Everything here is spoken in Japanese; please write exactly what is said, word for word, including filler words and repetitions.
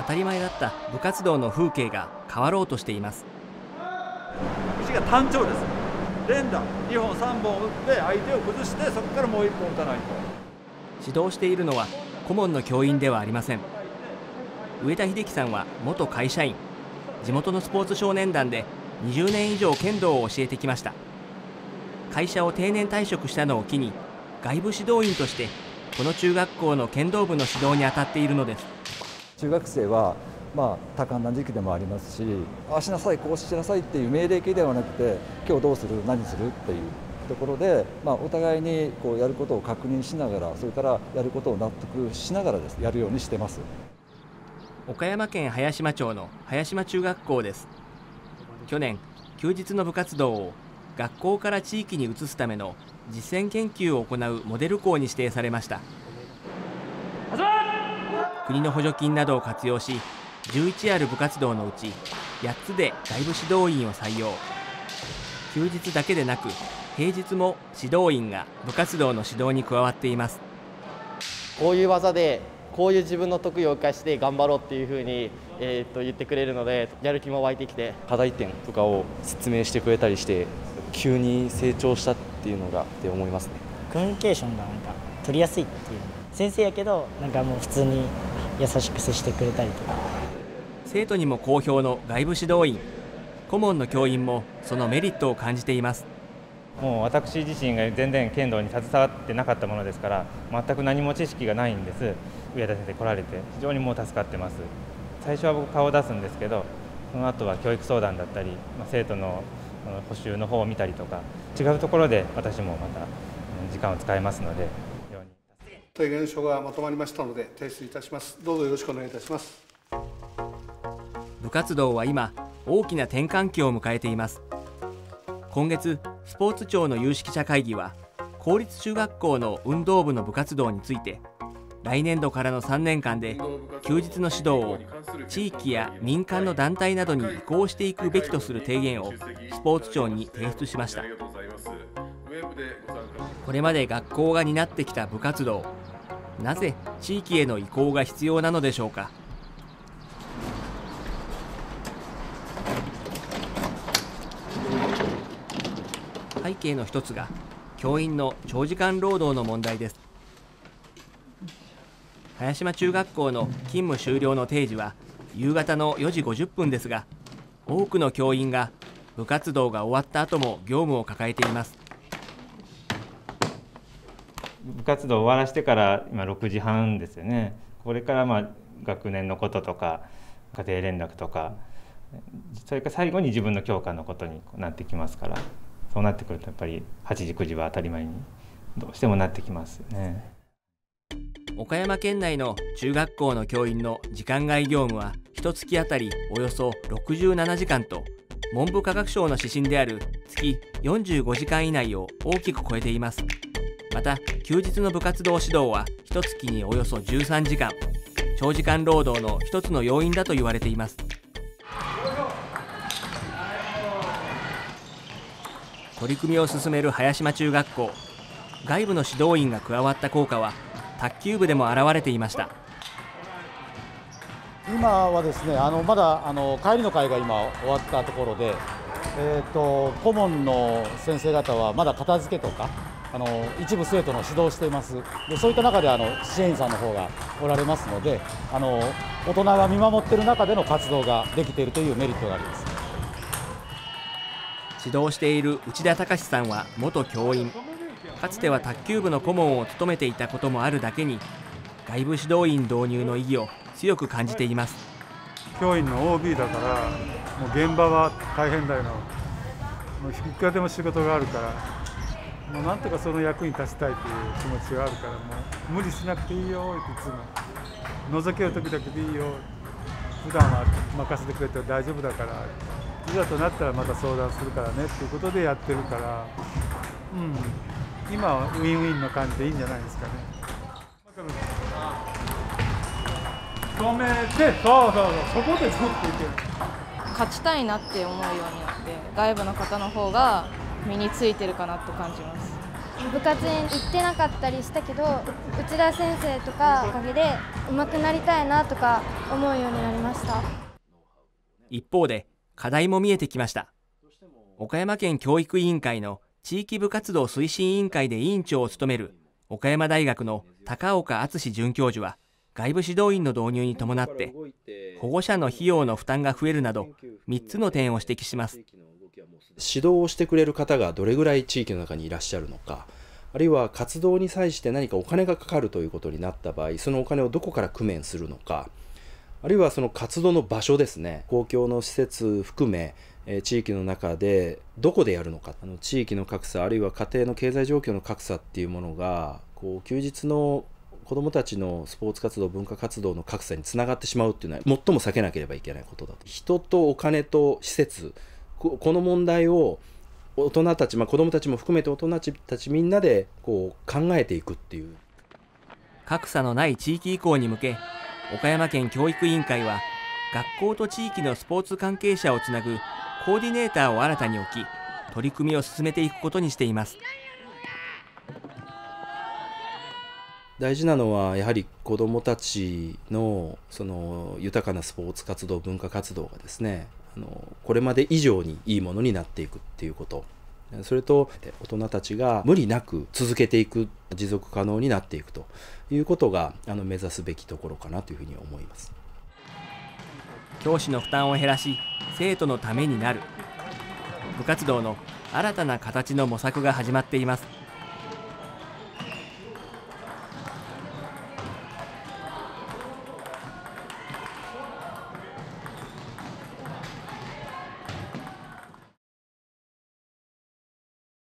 たり前だった部活動の風景が変わろうとしています。 石が単調です。連打にほんさんぼん打って相手を崩して、そこからもういっぽん打たないと。 指導しているのは顧問の教員ではありません。上田秀樹さんは元会社員、地元のスポーツ少年団でにじゅうねん以上剣道を教えてきました。会社を定年退職したのを機に外部指導員としてこの中学校の剣道部の指導に当たっているのです。 中学生はまあ多感な時期でもありますし、ああしなさいこうしなさいっていう命令形ではなくて、今日どうする何するっていうところで、まあ、お互いにこうやることを確認しながら、それからやることを納得しながらです、やるようにしてます。 岡山県早島町の早島中学校です。去年、休日の部活動を学校から地域に移すための実践研究を行うモデル校に指定されました。国の補助金などを活用し、じゅういちある部活動のうちやっつで外部指導員を採用。休日だけでなく平日も指導員が部活動の指導に加わっています。 こういう技でこういう自分の得意を生かして頑張ろうっていうふうに、えー、と言ってくれるので、やる気も湧いてきて、 課題点とかを説明してくれたりして、急に成長したっていうのがって思いますね。 コミュニケーションがなんか取りやすいっていう、先生やけどなんかもう普通に優しく接してくれたりとか。 生徒にも好評の外部指導員、顧問の教員もそのメリットを感じています。 もう私自身が全然剣道に携わってなかったものですから、全く何も知識がないんです。上田先生来られて非常にもう助かってます。最初は僕顔を出すんですけど、その後は教育相談だったり、まあ、生徒の補習の方を見たりとか、違うところで私もまた時間を使えますので。 提言書がまとまりましたので提出いたします。どうぞよろしくお願いいたします。 部活動は今大きな転換期を迎えています。今月、スポーツ庁の有識者会議は公立中学校の運動部の部活動について、来年度からのさんねんかんで休日の指導を地域や民間の団体などに移行していくべきとする提言をスポーツ庁に提出しました。これまで学校が担ってきた部活動、なぜ地域への移行が必要なのでしょうか。背景の一つが教員の長時間労働の問題です。早島中学校の勤務終了の定時は夕方のよじごじゅっぷんですが、多くの教員が部活動が終わった後も業務を抱えています。 部活動を終わらせてから今ろくじはんですよね。これからまあ学年のこととか家庭連絡とか、それから最後に自分の教科のことになってきますから、そうなってくるとやっぱりはちじくじは当たり前にどうしてもなってきますよね。 岡山県内の中学校の教員の時間外業務はいっかげつあたりおよそろくじゅうななじかんと、文部科学省の指針である月よんじゅうごじかん以内を大きく超えています。また休日の部活動指導はいっかげつにおよそじゅうさんじかん、長時間労働の一つの要因だと言われています。取り組みを進める早島中学校、外部の指導員が加わった効果は卓球部でも現れていました。 今はですね、あのまだあの帰りの会が今終わったところで、えー、と顧問の先生方はまだ片付けとかあの一部生徒の指導をしています。でそういった中であの支援員さんの方がおられますので、あの大人が見守っている中での活動ができているというメリットがあります。 指導している内田隆さんは元教員、かつては卓球部の顧問を務めていたこともあるだけに、外部指導員導入の意義を強く感じています。 教員の オービー だから、もう現場は大変だよな、もういくらでも仕事があるから、もうなんとかその役に立ちたいという気持ちがあるから、もう無理しなくていいよっていつも、覗ける時だけでいいよ、普段は任せてくれて大丈夫だから、いざとなったらまた相談するからねっていうことでやってるから、うん、今はウィンウィンの感じでいいんじゃないですかね。止めて、そうそうそう、そこで作っていける。 勝ちたいなって思うようになって、外部の方の方が身についてるかなと感じます。 部活に行ってなかったりしたけど、内田先生とかおかげで上手くなりたいなとか思うようになりました。 一方で課題も見えてきました。岡山県教育委員会の地域部活動推進委員会で委員長を務める岡山大学の高岡敦准教授は、外部指導員の導入に伴って保護者の費用の負担が増えるなどみっつの点を指摘します。 指導をしてくれる方がどれぐらい地域の中にいらっしゃるのか、あるいは活動に際して何かお金がかかるということになった場合、そのお金をどこから工面するのか、あるいはその活動の場所ですね、公共の施設含め地域の中でどこでやるのか、あの地域の格差、あるいは家庭の経済状況の格差っていうものがこう休日の子どもたちのスポーツ活動、文化活動の格差につながってしまうっていうのは最も避けなければいけないことだと。人とお金と施設、この問題を大人たち、まあ、子どもたちも含めて大人たちみんなでこう考えていくっていう。 格差のない地域移行に向け、岡山県教育委員会は学校と地域のスポーツ関係者をつなぐコーディネーターを新たに置き、取り組みを進めていくことにしています。 大事なのはやはり子どもたちのその豊かなスポーツ活動、文化活動がですね、あのこれまで以上にいいものになっていくっていうこと、それと大人たちが無理なく続けていく、持続可能になっていくということがあの目指すべきところかなというふうに思います。 教師の負担を減らし、生徒のためになる部活動の新たな形の模索が始まっています。